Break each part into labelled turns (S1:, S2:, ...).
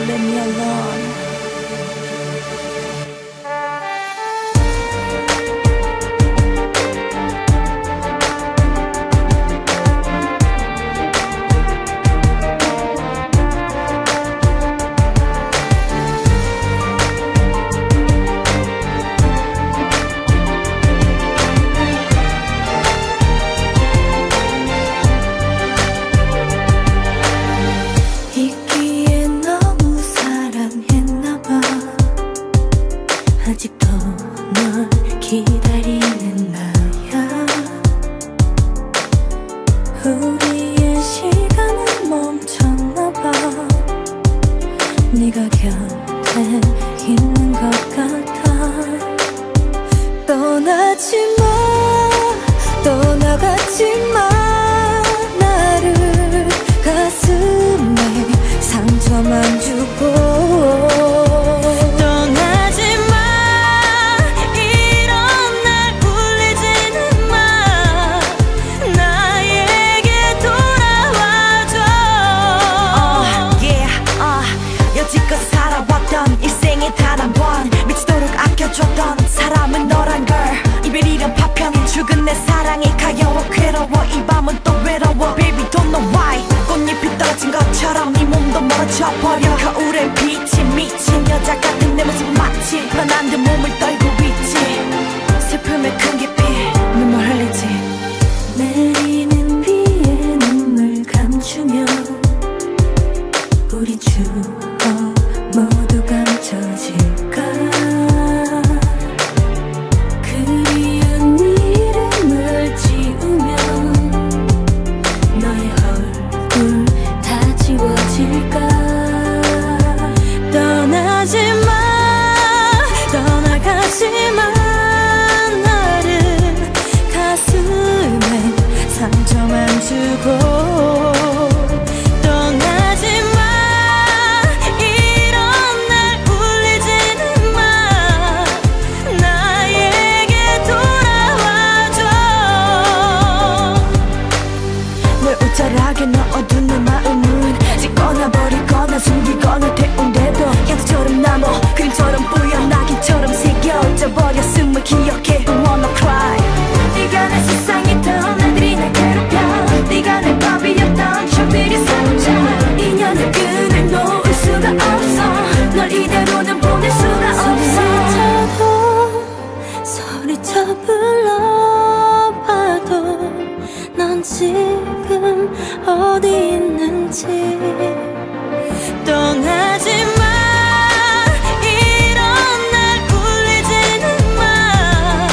S1: leave me alone.
S2: 아직도 널 기다리는 나야. 우리의 시간은 멈췄나봐. 네가 곁에 있는 것 같아. 떠나지 마, 떠나가지 마. 나를 가슴에 상처만 주고.
S1: 여지껏 살아왔던 일생에 단 한 번 미치도록 아껴줬던 사람은 너란 걸. 이별이란 파편은 죽은 내 사랑이 가여워 괴로워. 이 밤은 또 외로워. Baby don't know why. 꽃잎이 떨어진 것처럼 네 몸도 멀어져 버려. 거울에 비친 미친 여자 같은 내 모습은 마치 넌 안 돼 몸을 떨고 있지. 슬픔에 큰 깊이 눈물 흘리지.
S2: 내리는 비에 눈물 감추며 우리 추억 모두 감춰질까. 그리운 이름을 지우면 너의 얼굴 다 지워질까. 떠나지 마, 떠나가지 마. 나를 가슴에 상처만 주고.
S1: 우절하게 넣어둔 내 마음은 찢거나 버리거나 숨기거나 태운데도 향수처럼 남아 그림처럼 뿌연나기처럼 새겨져 버려. 숨을 기억해 Don't wanna cry. 네가 내 세상이던 애들이 날 괴롭혀. 네가 내 밥이었던 적들이 사라져. 인연의 끈을 놓을 수가 없어. 널 이대로는 보낼 수가 없어.
S2: 소리쳐 불러봐도 넌 지금 어디 있는지.
S1: 떠나지 마, 이런 날 울리지는 마.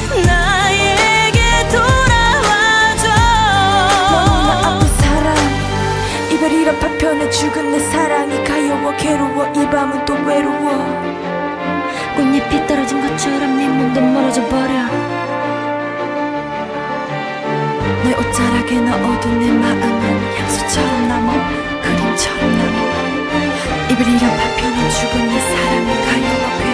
S1: 나에게 돌아와줘. 너무나 아픈 사랑, 이별이란 파편에 죽은 내 사랑이 가여워 괴로워. 이 밤은 또 외로워. 꽃잎이 떨어진 것처럼 네 몸도 멀어져 버려. 내 옷자락에 넣어둔 내 마음은 향수처럼 남아 그림처럼 남아. 이별이란 파편에 죽은 내 사랑을 가여워.